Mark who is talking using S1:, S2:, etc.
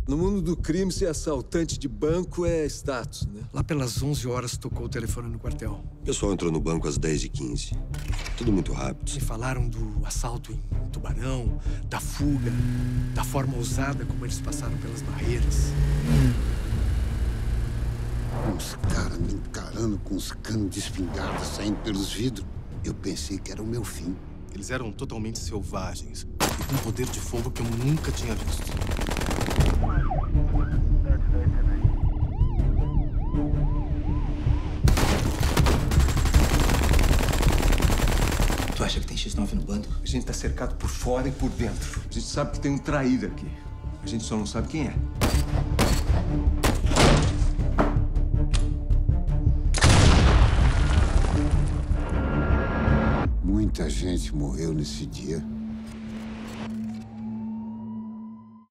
S1: No mundo do crime, ser assaltante de banco é status, né?
S2: Lá pelas 11 horas tocou o telefone no quartel.
S3: O pessoal entrou no banco às 10h15. Tudo muito rápido.
S2: Me falaram do assalto em Tubarão, da fuga, da forma ousada como eles passaram pelas barreiras.
S4: Uns caras me encarando com uns canos de espingarda saindo pelos vidros. Eu pensei que era o meu fim.
S5: Eles eram totalmente selvagens e com um poder de fogo que eu nunca tinha visto.
S6: Tu acha que tem X9 no bando?
S1: A gente tá cercado por fora e por dentro. A gente sabe que tem um traíra aqui. A gente só não sabe quem é.
S4: Muita gente morreu nesse dia.